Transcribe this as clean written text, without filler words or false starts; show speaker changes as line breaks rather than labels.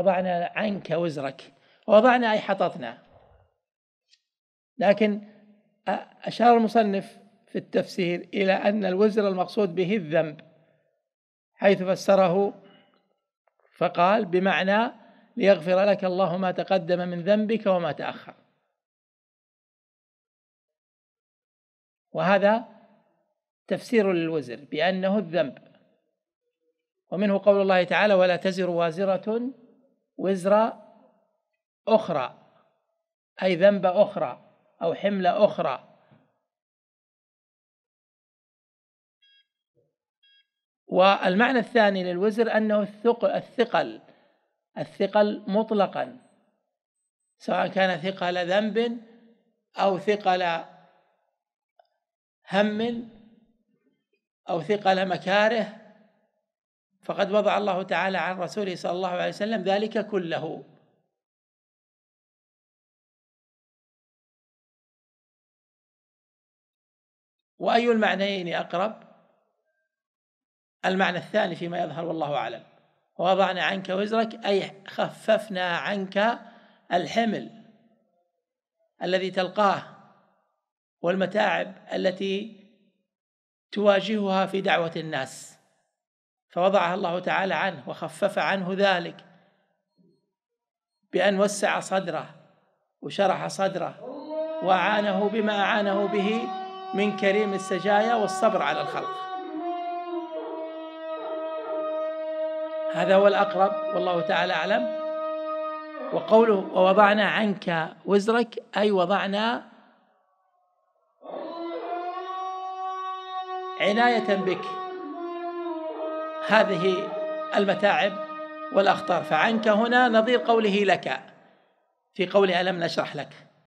ووضعنا عنك وزرك، ووضعنا أي حططنا. لكن أشار المصنف في التفسير إلى أن الوزر المقصود به الذنب، حيث فسره فقال بمعنى ليغفر لك الله ما تقدم من ذنبك وما تأخر. وهذا تفسير للوزر بأنه الذنب. ومنه قول الله تعالى ولا تزر وازرة وزر أخرى، أي ذنب أخرى أو حملة أخرى. والمعنى الثاني للوزر أنه الثقل مطلقا، سواء كان ثقل ذنب أو ثقل هم أو ثقل مكاره، فقد وضع الله تعالى عن رسوله صلى الله عليه وسلم ذلك كله. وأي المعنيين أقرب؟ المعنى الثاني فيما يظهر والله أعلم. ووضعنا عنك وزرك أي خففنا عنك الحمل الذي تلقاه والمتاعب التي تواجهها في دعوة الناس، فوضعها الله تعالى عنه وخفف عنه ذلك بأن وسع صدره وشرح صدره وأعانه بما أعانه به من كريم السجايا والصبر على الخلق. هذا هو الأقرب والله تعالى أعلم. وقوله ووضعنا عنك وزرك أي وضعنا عناية بك هذه المتاعب والأخطار. فعنك هنا نظير قوله لك في قوله ألم نشرح لك.